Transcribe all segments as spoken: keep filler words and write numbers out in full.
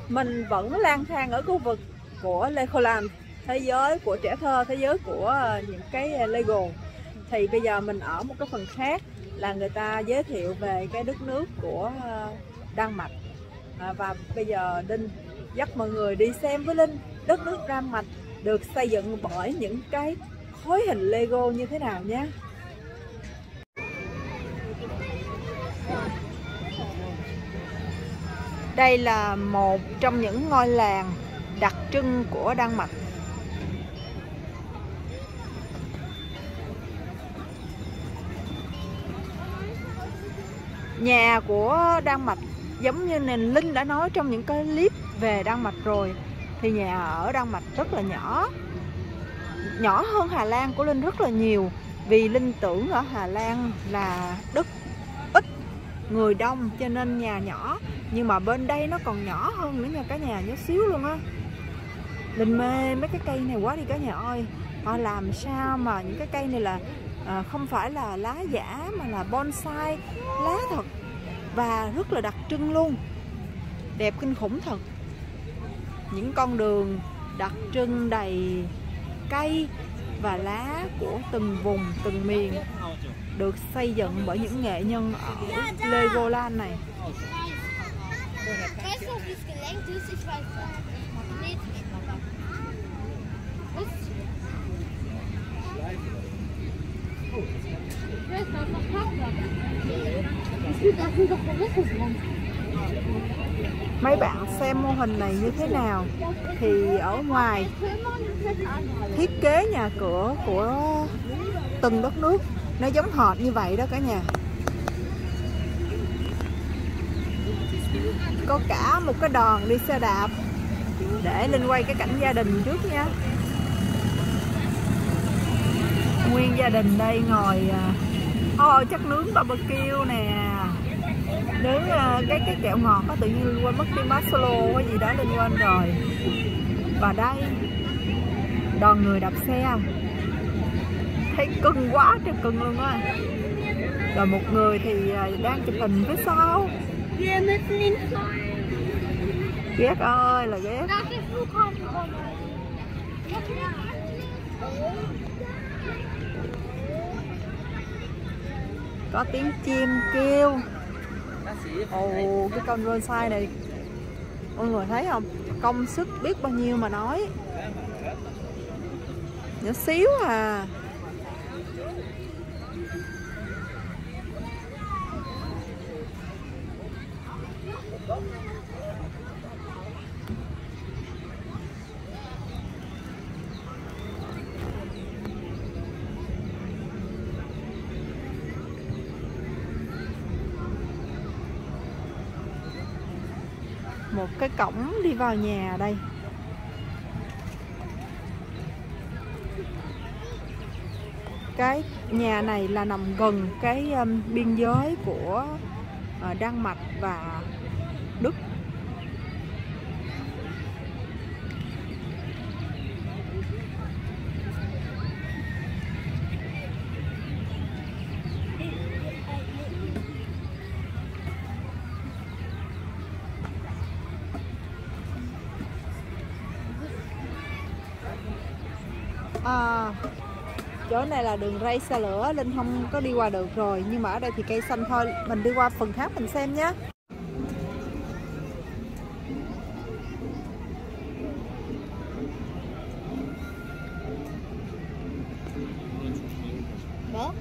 Mình vẫn lang thang ở khu vực của Legoland, thế giới của trẻ thơ, thế giới của những cái Lego. Thì bây giờ mình ở một cái phần khác là người ta giới thiệu về cái đất nước của Đan Mạch. à, Và bây giờ Đinh dắt mọi người đi xem với Linh đất nước Đan Mạch được xây dựng bởi những cái khối hình Lego như thế nào nhé. Đây là một trong những ngôi làng đặc trưng của Đan Mạch. Nhà của Đan Mạch giống như nền Linh đã nói trong những cái clip về Đan Mạch rồi, thì nhà ở Đan Mạch rất là nhỏ, nhỏ hơn Hà Lan của Linh rất là nhiều. Vì Linh tưởng ở Hà Lan là đất ít, người đông cho nên nhà nhỏ, nhưng mà bên đây nó còn nhỏ hơn nữa nha cả nhà, nhỏ xíu luôn á. Linh mê mấy cái cây này quá đi cả nhà ơi. Họ làm sao mà những cái cây này là à, không phải là lá giả mà là bonsai, lá thật và rất là đặc trưng luôn, đẹp kinh khủng thật. Những con đường đặc trưng đầy cây và lá của từng vùng, từng miền được xây dựng bởi những nghệ nhân ở Legoland này. Mấy bạn xem mô hình này như thế nào? Thì ở ngoài thiết kế nhà cửa của từng đất nước nó giống hệt như vậy đó cả nhà. Có cả một cái đoàn đi xe đạp. Để Linh quay cái cảnh gia đình trước nha. Nguyên gia đình đây ngồi Ồ, chắc nướng barbecue nè, nướng uh, cái cái kẹo ngọt đó, tự nhiên quên mất cái marshmallow cái gì đó Linh quên rồi. Và đây đoàn người đạp xe, thấy cưng quá trời cưng luôn á. Rồi một người thì uh, đang chụp hình phía sau. Ghét ơi là ghét. Có tiếng chim kêu. Ồ, cái con bonsai này mọi người thấy không, công sức biết bao nhiêu mà nói, nhỏ xíu à. Một cái cổng đi vào nhà đây. Cái nhà này là nằm gần cái um, biên giới của uh, Đan Mạch và Đức. À, chỗ này là đường ray xe lửa, Linh không có đi qua được rồi, nhưng mà ở đây thì cây xanh thôi. Mình đi qua phần khác mình xem nhé. Đó.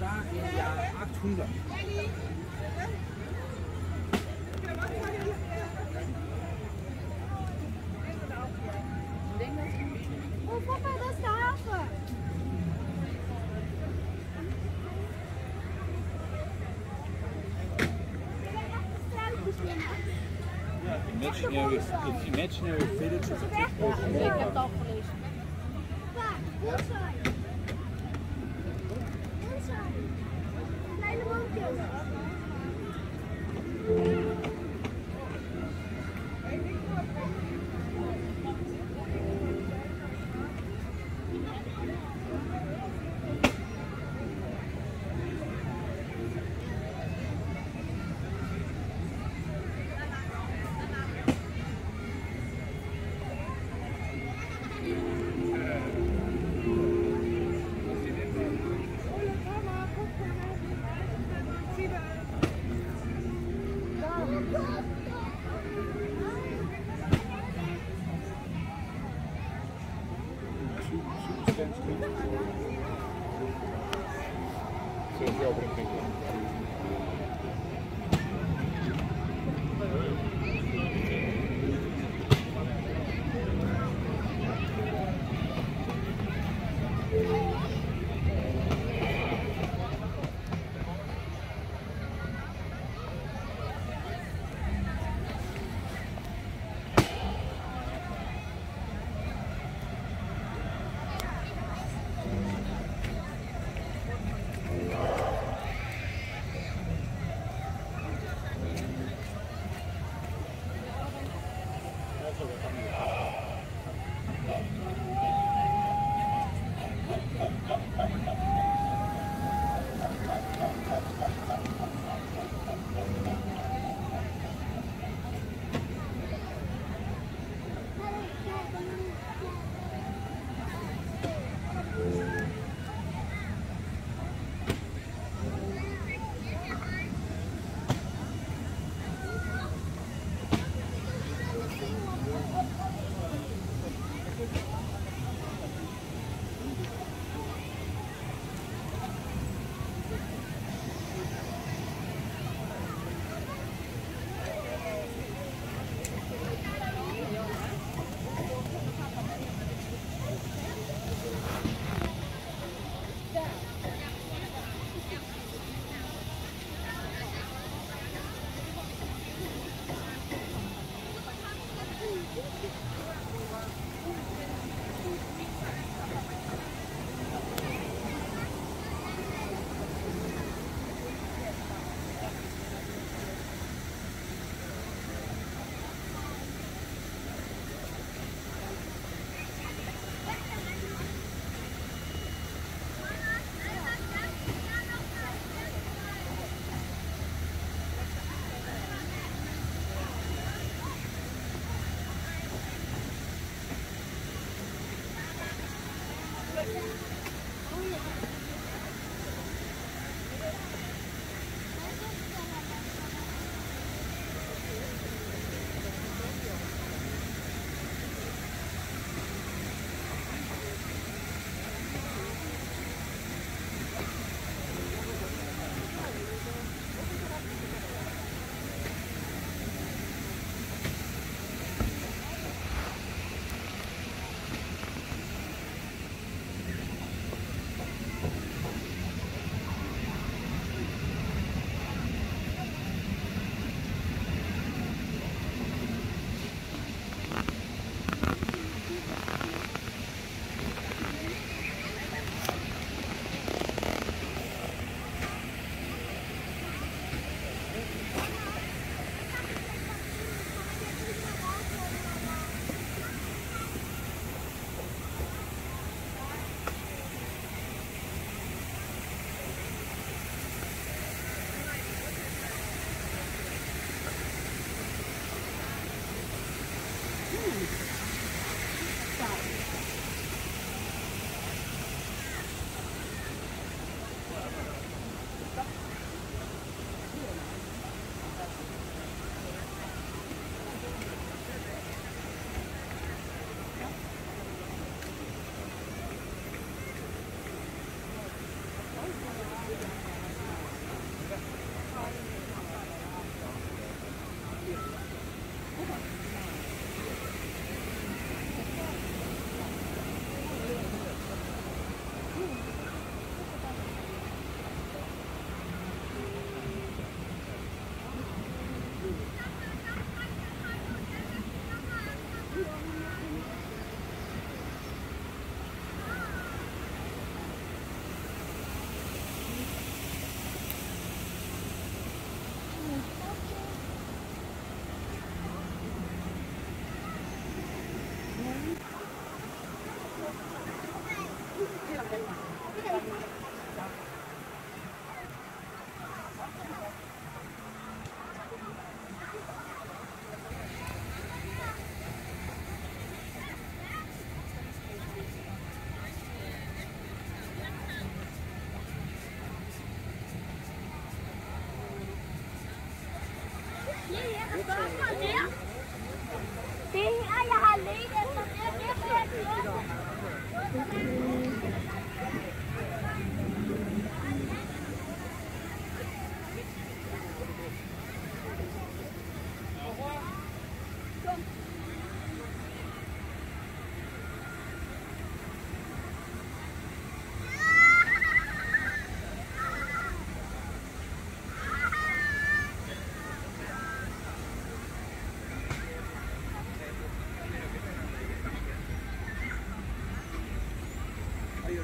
war im Jahr achthundert. Oh, Papa, das ist der Hafer. Imaginary, imaginary village is a typical. Ja, ik heb het al gelezen. Kleine woontjes.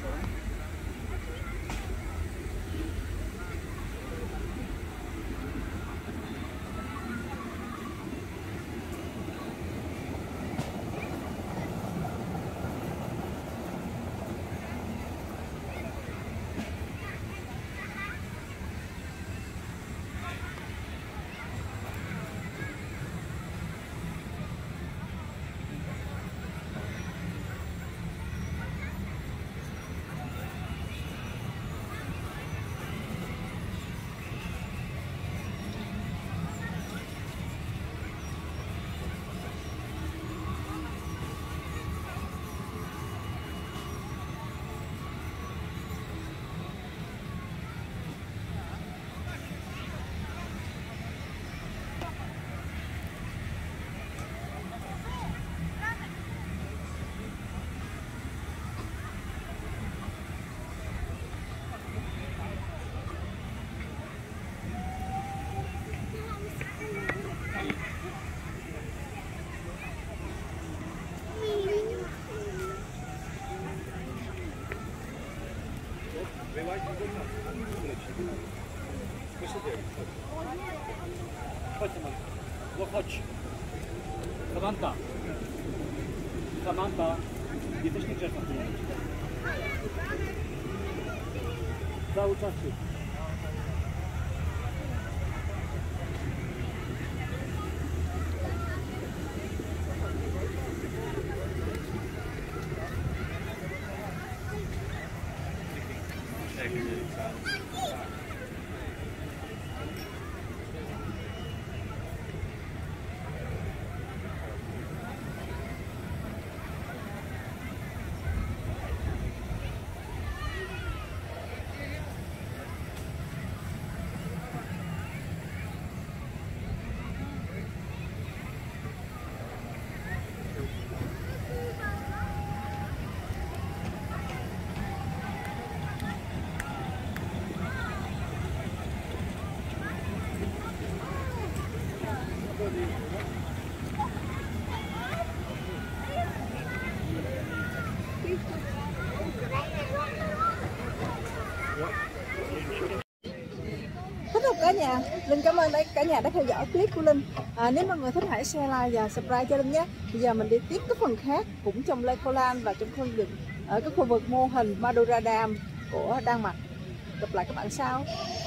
No chodź. Samantha. Samantha. Jesteś niegrzeczna. Cały czas się. Thích không cả nhà? Linh cảm ơn cả nhà đã theo dõi clip của Linh. À, nếu mọi người thích hãy share, like và subscribe cho Linh nhé. Bây giờ mình đi tiếp cái phần khác cũng trong Legoland và trong khu vực ở cái khu vực mô hình Madura Dam của Đan Mạch. Gặp lại các bạn sau.